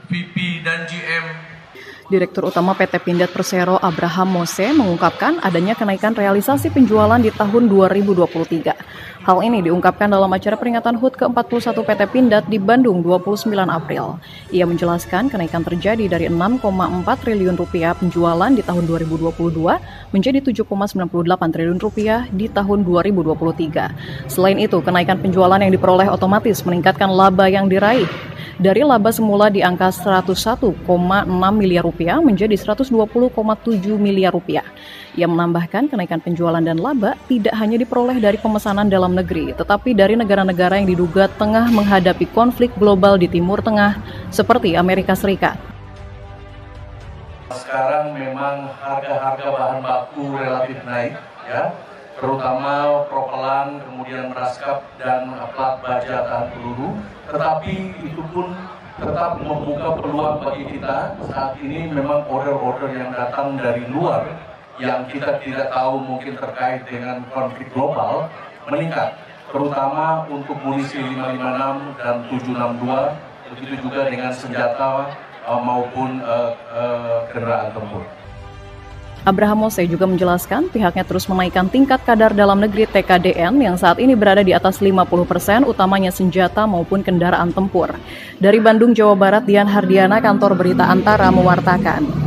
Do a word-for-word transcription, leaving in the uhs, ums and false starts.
V P dan G M. Direktur Utama P T Pindad Persero Abraham Mose mengungkapkan adanya kenaikan realisasi penjualan di tahun dua ribu dua puluh tiga. Hal ini diungkapkan dalam acara peringatan H U T ke empat puluh satu P T Pindad di Bandung dua puluh sembilan April. Ia menjelaskan kenaikan terjadi dari enam koma empat triliun rupiah penjualan di tahun dua ribu dua puluh dua menjadi tujuh koma sembilan puluh delapan triliun rupiah di tahun dua ribu dua puluh tiga. Selain itu, kenaikan penjualan yang diperoleh otomatis meningkatkan laba yang diraih. Dari laba semula di angka seratus satu koma enam miliar rupiah menjadi seratus dua puluh koma tujuh miliar rupiah. Ia menambahkan kenaikan penjualan dan laba tidak hanya diperoleh dari pemesanan dalam negeri, tetapi dari negara-negara yang diduga tengah menghadapi konflik global di Timur Tengah, seperti Amerika Serikat. Sekarang memang harga-harga bahan baku relatif naik, ya, terutama propelan, kemudian beraskap dan plat baja tahan peluru. Tetapi itu pun tetap membuka peluang bagi kita. Saat ini memang order-order yang datang dari luar yang kita tidak tahu mungkin terkait dengan konflik global meningkat, terutama untuk munisi lima lima enam dan tujuh enam dua, begitu juga dengan senjata uh, maupun uh, uh, kendaraan tempur. Abraham Mose juga menjelaskan pihaknya terus menaikkan tingkat kadar dalam negeri T K D N yang saat ini berada di atas lima puluh persen, utamanya senjata maupun kendaraan tempur. Dari Bandung, Jawa Barat, Dian Hardiana, Kantor Berita Antara mewartakan.